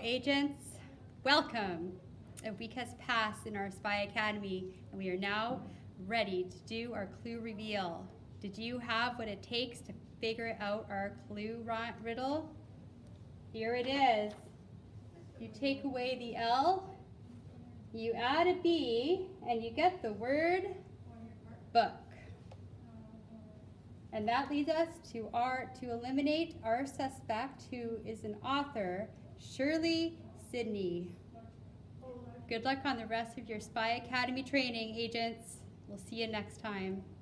agents, welcome. A week has passed in our Spy Academy and we are now ready to do our clue reveal. Did you have what it takes to figure out our clue riddle? Here it is. You take away the L, you add a B, and you get the word book. And that leads us to eliminate our suspect, who is an author, Shirley Sidney. Good luck on the rest of your Spy Academy training, agents. We'll see you next time.